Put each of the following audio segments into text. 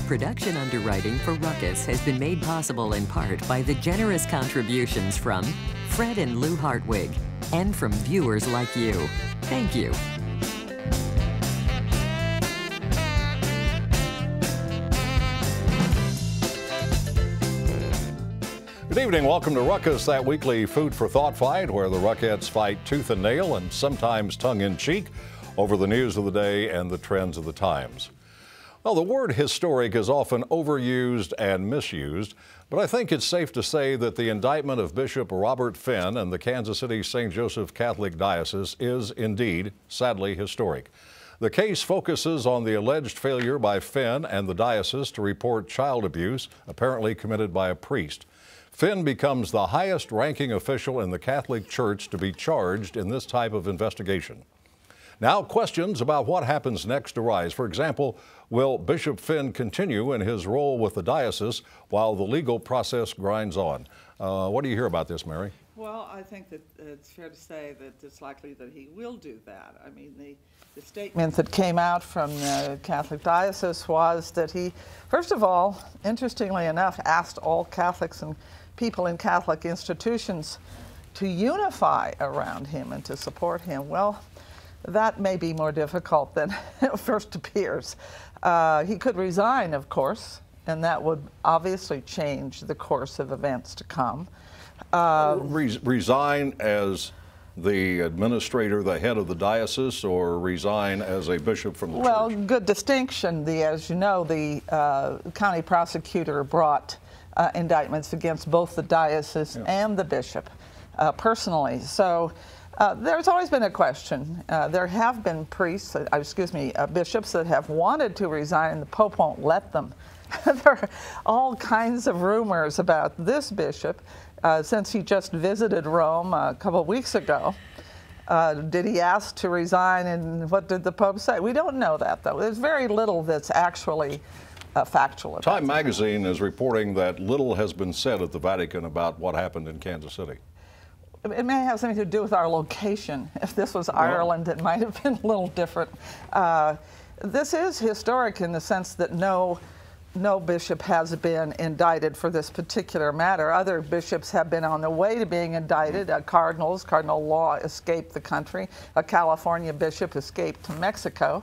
Production underwriting for Ruckus has been made possible in part by the generous contributions from Fred and Lou Hartwig and from viewers like you. Thank you. Good evening. Welcome to Ruckus, that weekly food for thought fight where the Ruckettes fight tooth and nail and sometimes tongue-in-cheek over the news of the day and the trends of the times. Well, the word historic is often overused and misused, but I think it's safe to say that the indictment of Bishop Robert Finn and the Kansas City St. Joseph Catholic Diocese is indeed, sadly, historic. The case focuses on the alleged failure by Finn and the diocese to report child abuse apparently committed by a priest. Finn becomes the highest-ranking official in the Catholic Church to be charged in this type of investigation. Now, questions about what happens next arise. For example, will Bishop Finn continue in his role with the diocese while the legal process grinds on? What do you hear about this, Mary? Well, I think that it's fair to say that it's likely that he will do that. I mean, the statement that came out from the Catholic Diocese was that he, first of all, interestingly enough, asked all Catholics and people in Catholic institutions to unify around him and to support him. Well, that may be more difficult than it first appears. He could resign, of course, and that would obviously change the course of events to come. Resign as the administrator, the head of the diocese, or resign as a bishop from the church? Well, good distinction. As you know, the county prosecutor brought indictments against both the diocese and the bishop personally. So there's always been a question. There have been priests, bishops that have wanted to resign, and the Pope won't let them. There are all kinds of rumors about this bishop since he just visited Rome a couple of weeks ago. Did he ask to resign, and what did the Pope say? We don't know that, though. There's very little that's actually factual. Time magazine is reporting that little has been said at the Vatican about what happened in Kansas City. It may have something to do with our location. If this was Ireland, it might have been a little different. This is historic in the sense that no bishop has been indicted for this particular matter. Other bishops have been on the way to being indicted. Cardinal law escaped the country. A California bishop escaped to Mexico.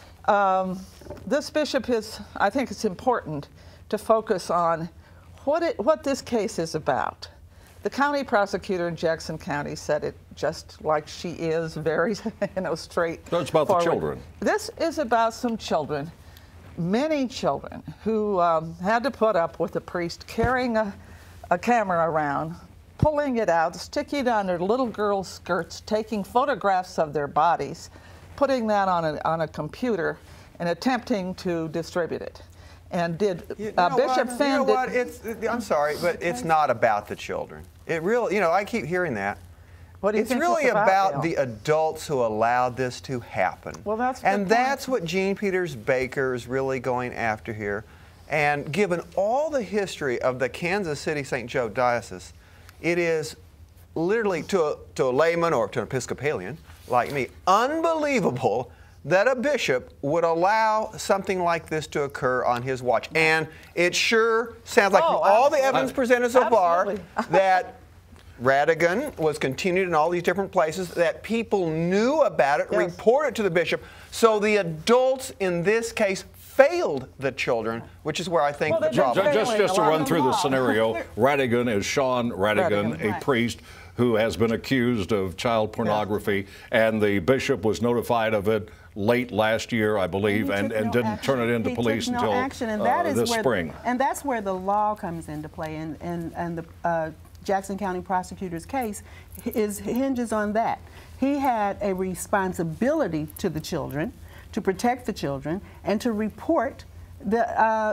This bishop I think it's important to focus on what this case is about. The county prosecutor in Jackson County said it just like she is, very, straight. So it's about the children. This is about some children, many children, who had to put up with a priest carrying a camera around, pulling it out, sticking it under little girls' skirts, taking photographs of their bodies, putting that on a computer, and attempting to distribute it. And did Bishop Finn? I'm sorry, but it's not about the children. It really, I keep hearing that. What do you it's think really it's about the adults who allowed this to happen. Well, that's what Gene Peters Baker is really going after here. And given all the history of the Kansas City St. Joe Diocese, it is literally to a layman or to an Episcopalian like me unbelievable that a bishop would allow something like this to occur on his watch. And it sure sounds like from all the evidence presented so far that Radigan was continued in all these different places, that people knew about it, reported to the bishop. So the adults in this case failed the children, which is where I think the problem is. Just to run through the scenario, Radigan is Sean Radigan, a priest who has been accused of child pornography, and the bishop was notified of it late last year, I believe, and didn't turn it into police until this spring. And that's where the law comes into play, and the Jackson County prosecutor's case hinges on that. He had a responsibility to the children, to protect the children, and to report the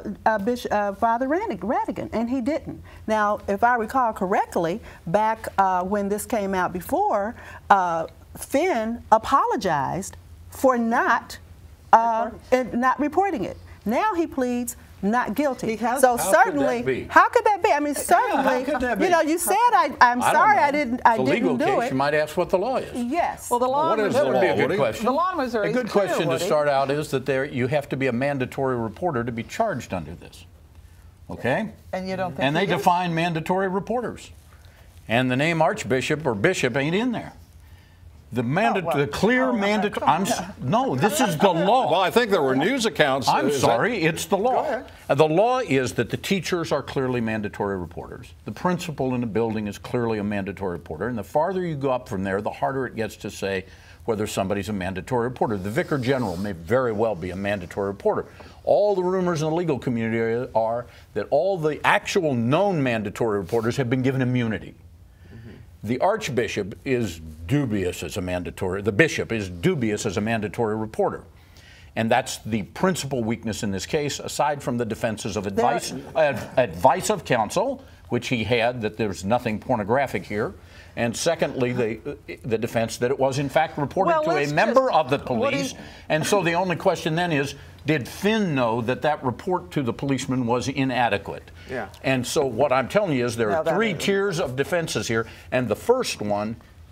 Father Radigan, and he didn't. Now, if I recall correctly, back when this came out before, Finn apologized for not reporting it. Now he pleads not guilty. He has- So How certainly, could that be? how could that be? I mean, certainly, How could that be? you know, you said I'm sorry I didn't It's a legal do case. it. You might ask what the law is. Yes. Well, the law what in is the That would be law, a good Woody? question. The law in Missouri A is good clear, question to Woody. start out is that you have to be a mandatory reporter to be charged under this. Okay? And you don't think And they he is? define mandatory reporters. And the name Archbishop or Bishop ain't in there. The well, clear mandatory. No, this is the law. Well, I think there were news accounts. I'm Is sorry, it's the law. ahead. The law is that the teachers are clearly mandatory reporters. The principal in the building is clearly a mandatory reporter. And the farther you go up from there, the harder it gets to say whether somebody's a mandatory reporter. The vicar general may very well be a mandatory reporter. All the rumors in the legal community are that all the actual known mandatory reporters have been given immunity. The archbishop is dubious as a mandatory, the bishop is dubious as a mandatory reporter. And that's the principal weakness in this case, aside from the defenses of advice of counsel, which he had, that there's nothing pornographic here. And secondly, the defense that it was in fact reported Well, to a let's member just- of the police. And so the only question then is, did Finn know that that report to the policeman was inadequate? Yeah. And so what I'm telling you is there No, are that three isn't. tiers of defenses here, and the first one,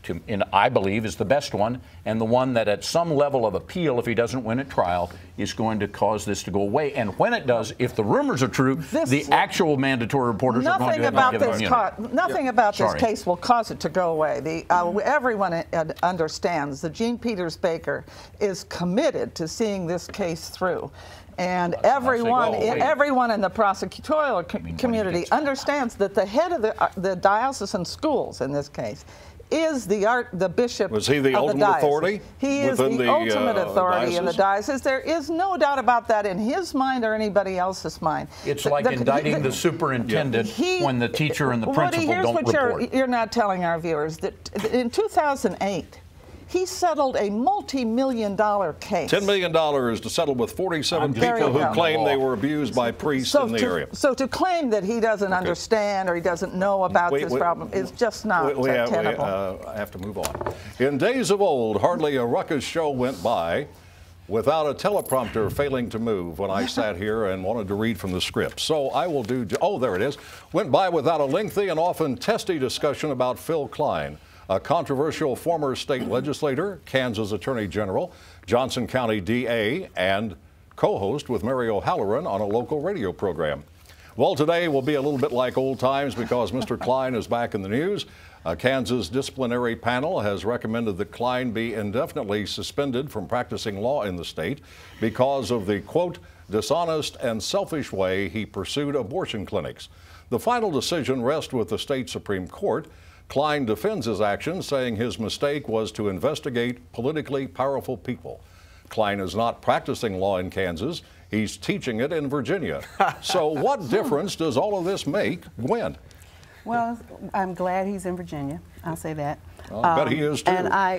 I believe, is the best one, and the one that at some level of appeal, if he doesn't win at trial, is going to cause this to go away. And when it does, if the rumors are true, the actual mandatory reporters are going to have given immunity. Nothing about this Sorry. case will cause it to go away. Everyone understands that Jean Peters Baker is committed to seeing this case through. And everyone in the prosecutorial community understands that the head of the diocesan schools in this case is the bishop. Was he the of ultimate diocese. authority He is within the the, ultimate authority in the diocese? diocese. There is no doubt about that in his mind or anybody else's mind. It's like indicting the superintendent when the teacher and the principal here's don't what report. you're not telling our viewers, that in 2008, he settled a multi-million-dollar case. $10 million to settle with 47 There people you who go. claim they were abused by priests in the area. So to claim that he doesn't understand or he doesn't know about this problem is just not tenable. I have to move on. In days of old, hardly a Ruckus show went by without a teleprompter failing to move when I sat here and wanted to read from the script. So I will do, oh, there it is. Went by without a lengthy and often testy discussion about Phill Kline, a controversial former state legislator, Kansas Attorney General, Johnson County DA, and co-host with Mary O'Halloran on a local radio program. Well, today will be a little bit like old times because Mr. Kline is back in the news. A Kansas disciplinary panel has recommended that Kline be indefinitely suspended from practicing law in the state because of the, quote, dishonest and selfish way he pursued abortion clinics. The final decision rests with the state Supreme Court. Kline defends his actions, saying his mistake was to investigate politically powerful people. Kline is not practicing law in Kansas. He's teaching it in Virginia. So what difference does all of this make, Gwen? Well, I'm glad he's in Virginia. I'll say that. Well, I bet he is too. And I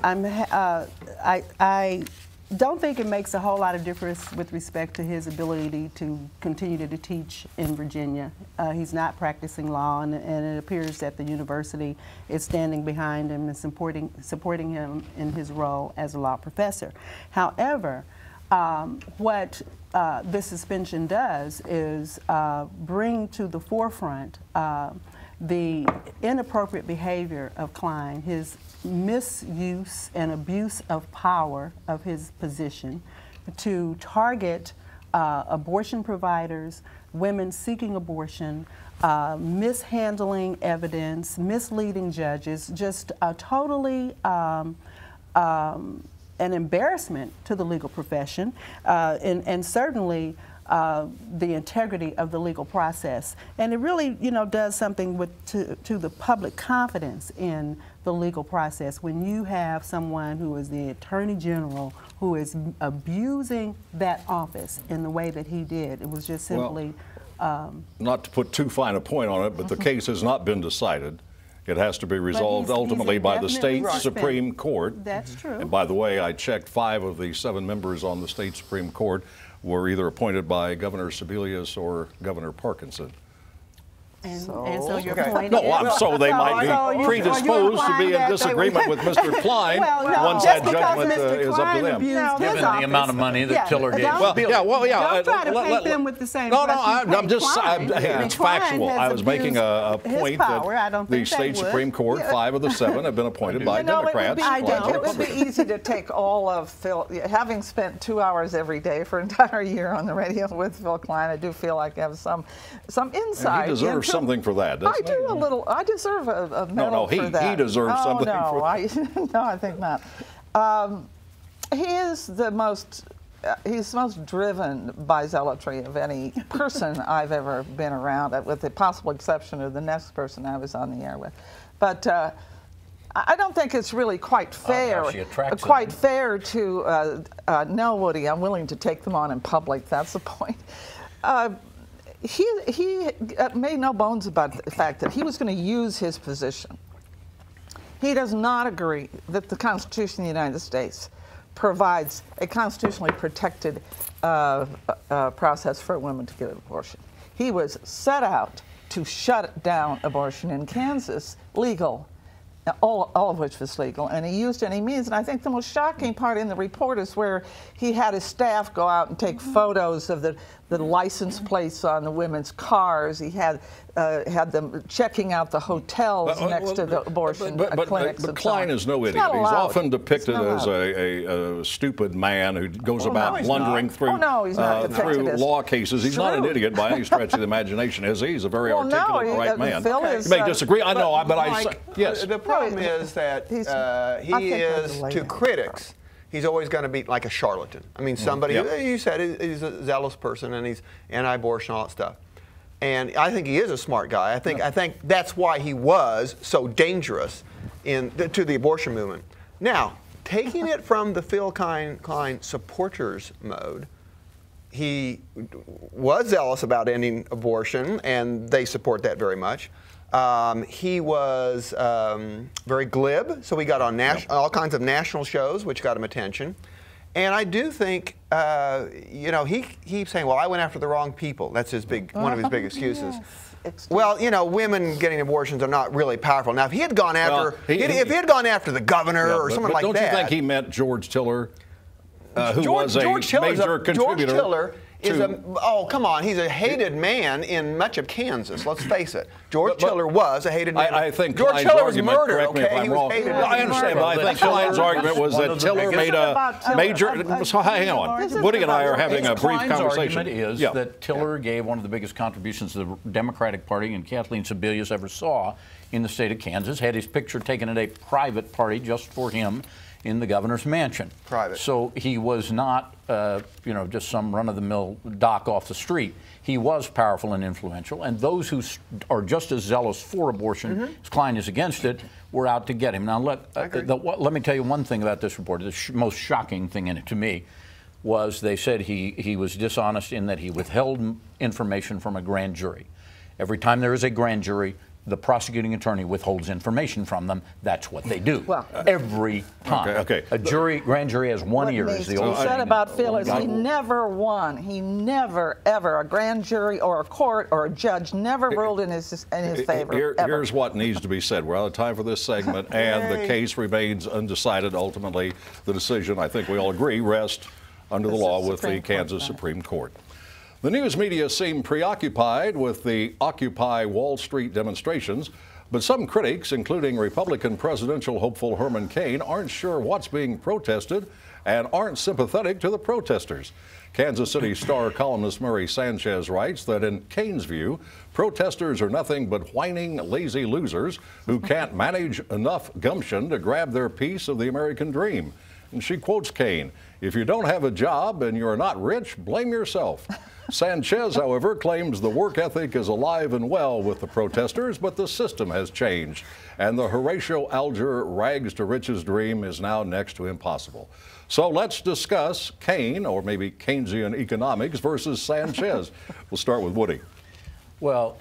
don't think it makes a whole lot of difference with respect to his ability to continue to teach in Virginia. He's not practicing law, and it appears that the university is standing behind him and supporting him in his role as a law professor. However, what this suspension does is bring to the forefront the inappropriate behavior of Kline, his misuse and abuse of power of his position to target abortion providers, women seeking abortion, mishandling evidence, misleading judges, just totally an embarrassment to the legal profession, and certainly the integrity of the legal process. And it really, does something to the public confidence in the legal process when you have someone who is the Attorney General who is abusing that office in the way that he did. It was just simply... not to put too fine a point on it, but the case has not been decided. It has to be resolved ultimately by the state Supreme Court. That's true. And by the way, I checked 5 of the 7 members on the state Supreme Court were either appointed by Governor Sebelius or Governor Parkinson. And so your Okay. point No, is, so they might so be you- predisposed to be in disagreement with Mr. Kline once that judgment is up to them. Given the amount of money that Tiller gave. Well, yeah. Don't try to paint them with the same No, brush you I'm paint just, Kline. it's Kline factual. has I was making a abused his point power. I that don't the think they state would. Supreme Court, 5 of the 7, have been appointed by Democrats. It would be easy to take all of Phill, having spent 2 hours every day for an entire year on the radio with Phill Kline, I do feel like I have some insight. And he deserves something for that, doesn't I do a little. I deserve a medal for that. he deserves something for that. No, I think not. He is the most. He's most driven by zealotry of any person I've ever been around, with the possible exception of the next person I was on the air with. But I don't think it's really quite fair. Fair to no, Woody. I'm willing to take them on in public. That's the point. He made no bones about the fact that he was going to use his position. He does not agree that the Constitution of the United States provides a constitutionally protected process for a woman to get an abortion. He was set out to shut down abortion in Kansas, legal, all of which was legal, and he used any means. And I think the most shocking part in the report is where he had his staff go out and take photos of the license plates on the women's cars. He had them checking out the hotels next to the abortion clinics. But Kline is no idiot. He's often depicted as a stupid man who goes about blundering through law cases. He's not an idiot by any stretch of the imagination, is he? He's a very articulate, bright man. You may disagree. I know, but yes. The problem is that he is, to critics, he's always going to be like a charlatan. I mean, somebody, you said he's a zealous person and he's anti-abortion, all that stuff. And I think he is a smart guy. I think that's why he was so dangerous to the abortion movement. Now, taking it from the Phill Kline supporters mode, he was zealous about ending abortion, and they support that very much. He was very glib, so he got on all kinds of national shows, which got him attention. And I do think, he keeps saying, well, I went after the wrong people. That's one of his big excuses. Yes. Well, women getting abortions are not really powerful. Now, if he had gone after, if he had gone after the governor or someone like that. Don't you think he meant George Tiller, who was a major contributor? George Tiller oh, come on. He's a hated man in much of Kansas. Let's face it. George Tiller was a hated man. I think George Kline's Tiller was argument, murdered, correct me if I'm wrong. I understand, but I think Kline's argument was that Tiller made a major. So hang on. Woody and I are having a brief conversation. Kline's argument is that Tiller gave one of the biggest contributions the Democratic Party and Kathleen Sebelius ever saw in the state of Kansas. Had his picture taken at a private party just for him in the governor's mansion. Private. So he was not, just some run-of-the-mill doc off the street. He was powerful and influential, and those who are just as zealous for abortion as Kline is against it were out to get him. Now, let me tell you one thing about this report. The most shocking thing in it to me was they said he was dishonest in that he withheld information from a grand jury. Every time there is a grand jury, the prosecuting attorney withholds information from them. That's what they do. Well, every time. Okay. A grand jury has 1 year. Is the old said about Phill is he never won. He never, ever, a grand jury or a court or a judge never ruled in his favor. Here's what needs to be said. We're out of time for this segment, and the case remains undecided. Ultimately, the decision, I think we all agree, rests under the law with the Kansas Supreme Court. The news media seem preoccupied with the Occupy Wall Street demonstrations, but some critics, including Republican presidential hopeful Herman Cain, aren't sure what's being protested and aren't sympathetic to the protesters. Kansas City Star columnist Mary Sanchez writes that in Cain's view, protesters are nothing but whining, lazy losers who can't manage enough gumption to grab their piece of the American dream. And she quotes Cain, "If you don't have a job and you're not rich, blame yourself." Sanchez, however, claims the work ethic is alive and well with the protesters, but the system has changed, and the Horatio Alger rags to riches dream is now next to impossible. So let's discuss Cain, or maybe Keynesian economics, versus Sanchez. We'll start with Woody. Well,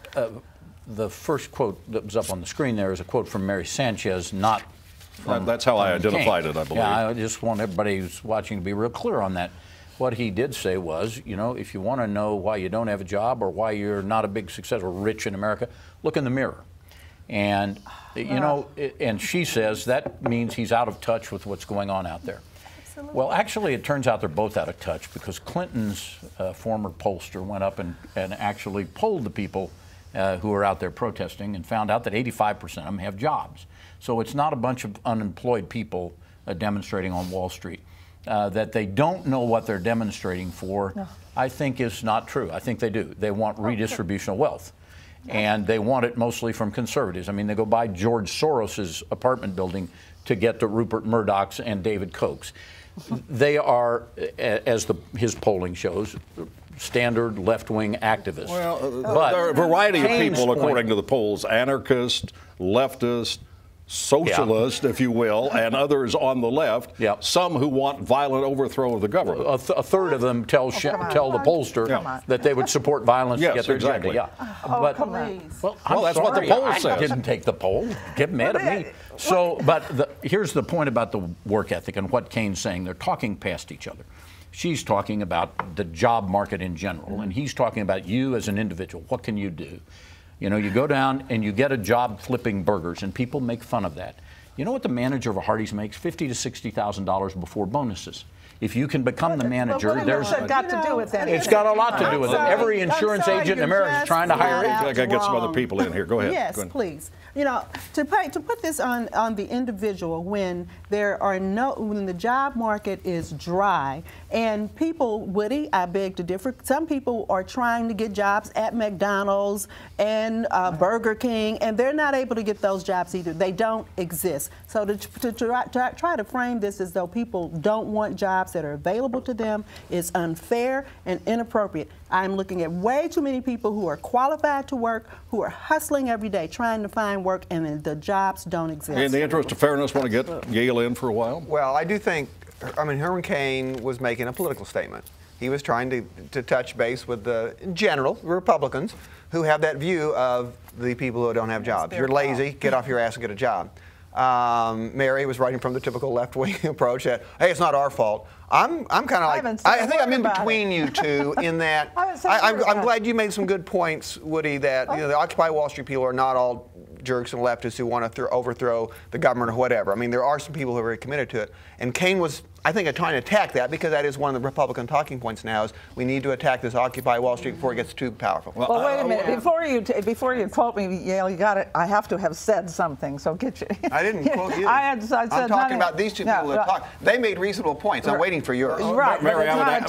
the first quote that was up on the screen there is a quote from Mary Sanchez, not from That's how I identified it, I believe. Yeah, I just want everybody who's watching to be real clear on that. what he did say was, you know, if you want to know why you don't have a job or why you're not a big success or rich in America, look in the mirror. And, you know, and she says that means he's out of touch with what's going on out there. Absolutely. Well, actually, it turns out they're both out of touch because Clinton's former pollster went up and actually polled the people who are out there protesting and found out that 85% of them have jobs. So it's not a bunch of unemployed people demonstrating on Wall Street. That they don't know what they're demonstrating for, I think is not true. I think they do. They want redistribution of wealth. And they want it mostly from conservatives. I mean, they go by George Soros's apartment building to get to Rupert Murdoch's and David Koch's. They are, as his polling shows, standard left-wing activists. Well, but there are a variety of Cain's people, point, according to the polls, anarchist, leftist, socialist, if you will, and others on the left, some who want violent overthrow of the government. A third of them tell the pollster that they would support violence to get their agenda. Yeah. But, well, that's what the poll says. I didn't take the poll. Get mad at me. So, but here's the point about the work ethic and what Cain's saying. They're talking past each other. She's talking about the job market in general, and he's talking about you as an individual. What can you do? You know, you go down and you get a job flipping burgers, and people make fun of that. You know what the manager of a Hardee's makes? $50,000 to $60,000 before bonuses. If you can become the manager, there's got to do with that. It's got a lot to do with it. Every insurance agent in America is trying to hire agents. I got to get some other people in here. Go ahead. Yes, please. You know, to put this on the individual when when the job market is dry and people, Woody, I beg to differ. Some people are trying to get jobs at McDonald's and Burger King, and they're not able to get those jobs either. They don't exist. So to try to frame this as though people don't want jobs that are available to them is unfair and inappropriate. I'm looking at way too many people who are qualified to work, who are hustling every day, trying to find work, and the jobs don't exist. In the interest of fairness, want to get Yale in for a while? Well, I do think, I mean, Herman Cain was making a political statement. He was trying to touch base with the, in general, Republicans who have that view of the people who don't have jobs. You're lazy, get off your ass and get a job. Mary was writing from the typical left-wing approach that, hey, it's not our fault. I'm kind of like, I think I'm in between you two in that I'm glad you made some good points, Woody, that you know, the Occupy Wall Street people are not all jerks and leftists who want to overthrow the government or whatever. I mean, there are some people who are very committed to it. And Cain was, I think, trying to attack that because that is one of the Republican talking points now is we need to attack this Occupy Wall Street before it gets too powerful. Well, wait a minute. Before you quote me, Yale, you got it. I have to have said something. So get you. I didn't quote you. I said I'm talking about these two people that talk. They made reasonable points. I'm waiting for yours. Right. Mary,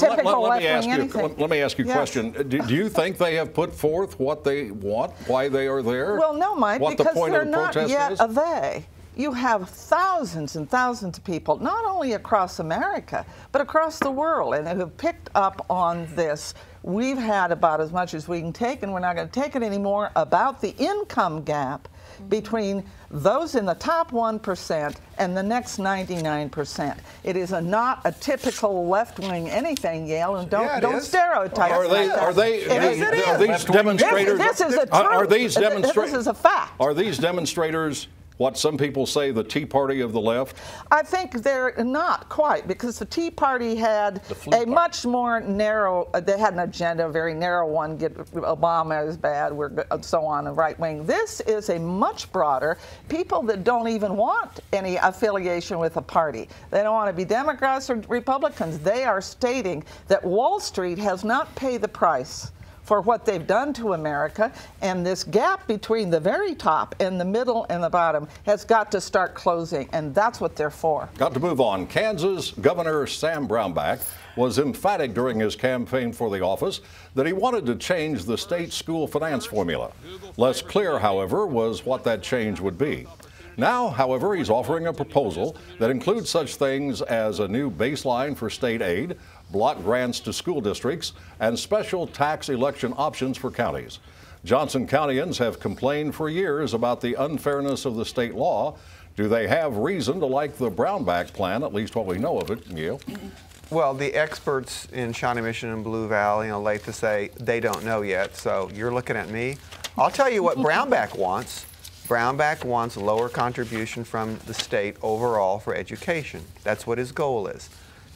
let me ask you a yes. question. Do you think they have put forth what they want, why they are there? Well, no, Mike, what because the point they're of the not protest yet is? a they. You have thousands and thousands of people, not only across America, but across the world, and who have picked up on this. We've had about as much as we can take, and we're not going to take it anymore, about the income gap between those in the top 1% and the next 99%. It is not a typical left-wing anything, Yale, and don't stereotype. Are these demonstrators? This is a truth. Are these demonstrators? This is a fact. Are these demonstrators what some people say the Tea Party of the left? I think they're not quite, because the Tea Party had a much more narrow, they had an agenda, a very narrow one, get Obama is bad, we're so on, the right wing. This is a much broader, people that don't even want any affiliation with a party. They don't want to be Democrats or Republicans. They are stating that Wall Street has not paid the price for what they've done to America, and this gap between the very top and the middle and the bottom has got to start closing, and that's what they're for. Got to move on. Kansas Governor Sam Brownback was emphatic during his campaign for the office that he wanted to change the state school finance formula. Less clear, however, was what that change would be. Now, however, he's offering a proposal that includes such things as a new baseline for state aid, block grants to school districts, and special tax election options for counties. Johnson Countyans have complained for years about the unfairness of the state law. Do they have reason to like the Brownback plan, at least what we know of it, Yale? Well, the experts in Shawnee Mission and Blue Valley, like to say they don't know yet, so you're looking at me. I'll tell you what Brownback wants. Brownback wants lower contribution from the state overall for education. That's what his goal is.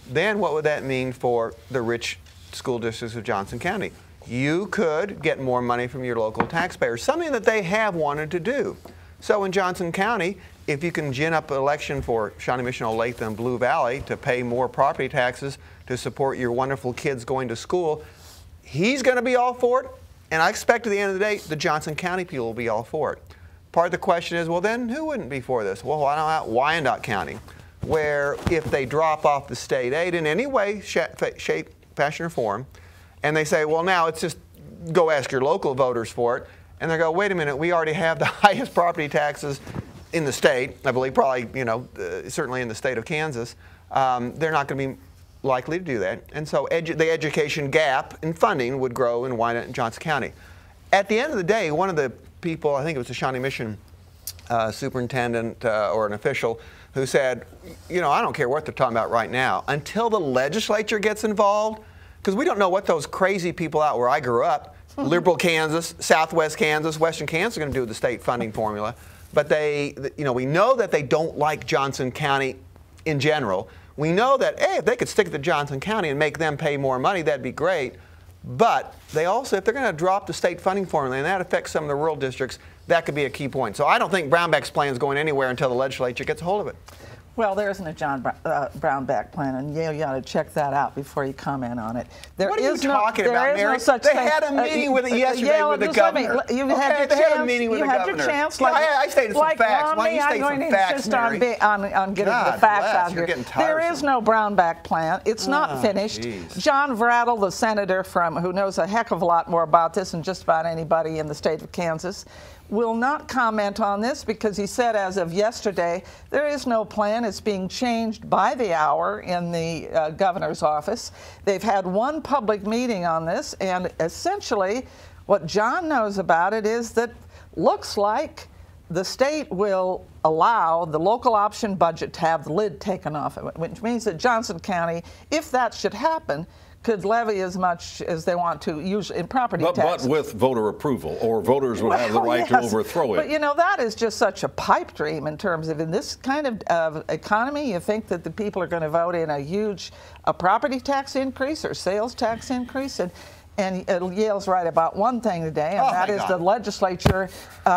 then what would that mean for the rich school districts of Johnson County? You could get more money from your local taxpayers, something that they have wanted to do. So in Johnson County, if you can gin up an election for Shawnee Mission, Olathe, and Blue Valley to pay more property taxes to support your wonderful kids going to school, he's going to be all for it. And I expect at the end of the day, the Johnson County people will be all for it. Part of the question is, well, then who wouldn't be for this? Well, why not Wyandotte County, where if they drop off the state aid in any way, shape, fashion, or form, and they say, well, now it's just go ask your local voters for it, and they go, wait a minute, we already have the highest property taxes in the state, I believe, probably, you know, certainly in the state of Kansas. They're not going to be likely to do that. And so the education gap in funding would grow in Wyandotte and Johnson County. At the end of the day, one of the people, I think it was the Shawnee Mission superintendent or an official, who said, you know, I don't care what they're talking about right now, until the legislature gets involved, because we don't know what those crazy people out where I grew up, liberal Kansas, southwest Kansas, western Kansas, are going to do with the state funding formula. But you know, we know that they don't like Johnson County in general. We know that, hey, if they could stick it to Johnson County and make them pay more money, that'd be great. But they also, if they're going to drop the state funding formula, and that affects some of the rural districts, that could be a key point. So I don't think Brownback's plan is going anywhere until the legislature gets a hold of it. Well, there isn't a John Brownback plan, and you ought to check that out before you comment on it. What are you talking about, Mary? They had a meeting with it yesterday with the governor. They had a meeting with the governor. You had your chance. I stated some facts. Why don't you state some facts, Mary? on getting the facts out here. There is no Brownback plan. It's not finished. Geez. John Vrattle, the senator who knows a heck of a lot more about this than just about anybody in the state of Kansas, will not comment on this because he said as of yesterday there is no plan. It's being changed by the hour in the governor's office. They've had one public meeting on this, and essentially what John knows about it is that looks like the state will allow the local option budget to have the lid taken off of it, which means that Johnson County, if that should happen, could levy as much as they want to, usually in property taxes. But with voter approval, or voters would have the right to overthrow it. But you know, that is just such a pipe dream in terms of, in this kind of economy, you think that the people are going to vote in a huge property tax increase or sales tax increase? And Yale's right about one thing today, and that is the legislature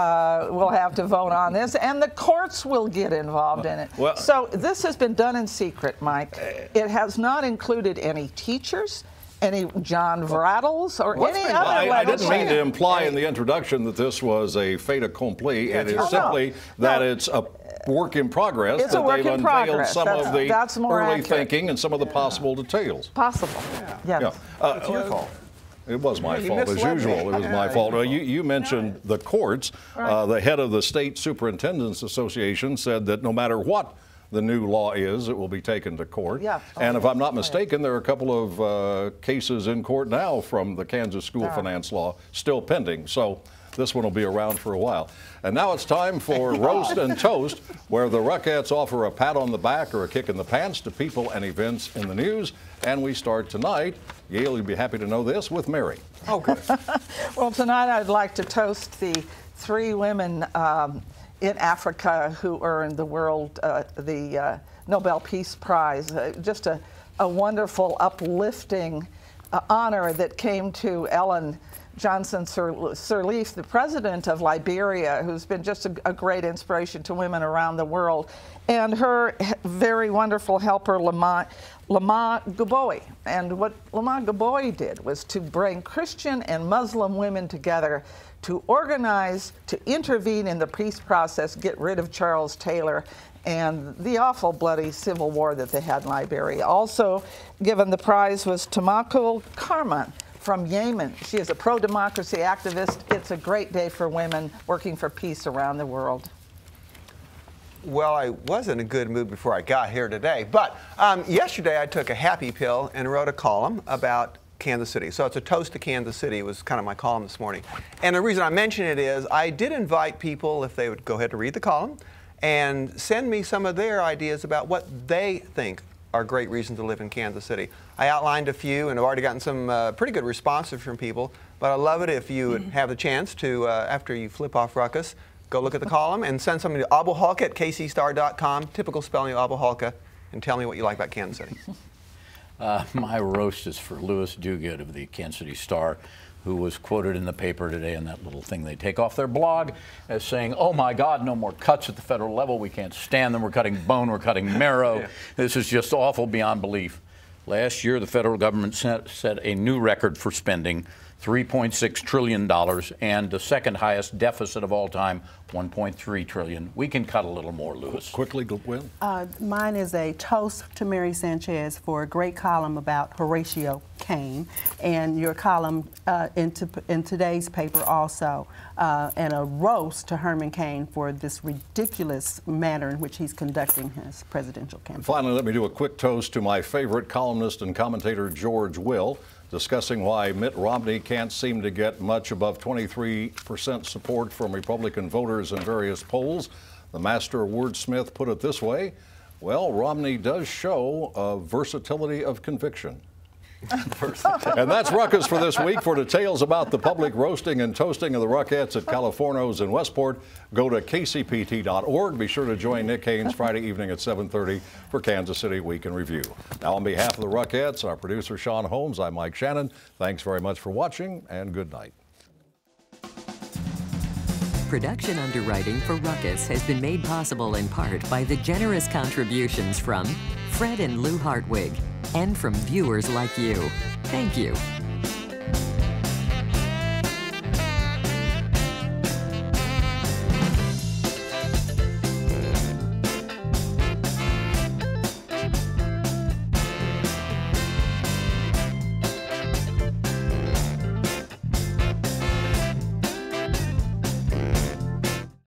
will have to vote on this, and the courts will get involved in it. Well, so this has been done in secret, Mike. It has not included any teachers, any John Vrattles, or any other I didn't mean to imply in the introduction that this was a fait accompli. It is simply that it's a work in progress, it's that they've unveiled some of the early thinking and some of the possible details. Possible. Yes. It's your fault. It was my fault, as usual. It was my fault. You mentioned the courts. The head of the State Superintendents Association said that no matter what the new law is, it will be taken to court. Yeah. And if I'm not mistaken, there are a couple of cases in court now from the Kansas school finance law still pending. So this one will be around for a while. And now it's time for Roast and Toast, where the Ruckettes offer a pat on the back or a kick in the pants to people and events in the news. And we start tonight, Yale, you'd be happy to know this, with Mary. Oh, good. Well, tonight I'd like to toast the 3 women in Africa who earned the the Nobel Peace Prize. Just a wonderful, uplifting honor that came to Ellen Johnson Sirleaf, the president of Liberia, who's been just a great inspiration to women around the world, and her very wonderful helper, Lama Gaboy. And what Lama Gaboy did was to bring Christian and Muslim women together to organize, to intervene in the peace process, get rid of Charles Taylor and the awful bloody civil war that they had in Liberia. Also given the prize was Tamakul Karman from Yemen. She is a pro-democracy activist. It's a great day for women working for peace around the world. Well, I was in a good mood before I got here today, but yesterday I took a happy pill and wrote a column about Kansas City. So it's a toast to Kansas City was kind of my column this morning. And the reason I mention it is I did invite people, if they would go ahead to read the column, and send me some of their ideas about what they think are great reasons to live in Kansas City. I outlined a few and I've already gotten some pretty good responses from people, but I'd love it if you would have the chance to, after you flip off Ruckus, go look at the column and send something to abuhalka@kcstar.com, typical spelling of Abuhalka, and tell me what you like about Kansas City. My roast is for Louis Duguid of the Kansas City Star, who was quoted in the paper today in that little thing they take off their blog as saying, "Oh my God, no more cuts at the federal level. We can't stand them. We're cutting bone. We're cutting marrow. This is just awful beyond belief." Last year, the federal government set a new record for spending, $3.6 trillion, and the second highest deficit of all time, $1.3 trillion. We can cut a little more, Louis. Quickly, Will. Mine is a toast to Mary Sanchez for a great column about Horatio Cain, and your column in today's paper also, and a roast to Herman Cain for this ridiculous manner in which he's conducting his presidential campaign. Finally, let me do a quick toast to my favorite columnist and commentator, George Will, discussing why Mitt Romney can't seem to get much above 23% support from Republican voters in various polls. The master wordsmith put it this way: well, Romney does show a versatility of conviction. And that's Ruckus for this week. For details about the public roasting and toasting of the Ruckettes at Californo's in Westport, go to kcpt.org. Be sure to join Nick Haynes Friday evening at 7:30 for Kansas City Week in Review. Now, on behalf of the Ruckettes, our producer Sean Holmes, I'm Mike Shannon. Thanks very much for watching, and good night. Production underwriting for Ruckus has been made possible in part by the generous contributions from Fred and Lou Hartwig, and from viewers like you. Thank you.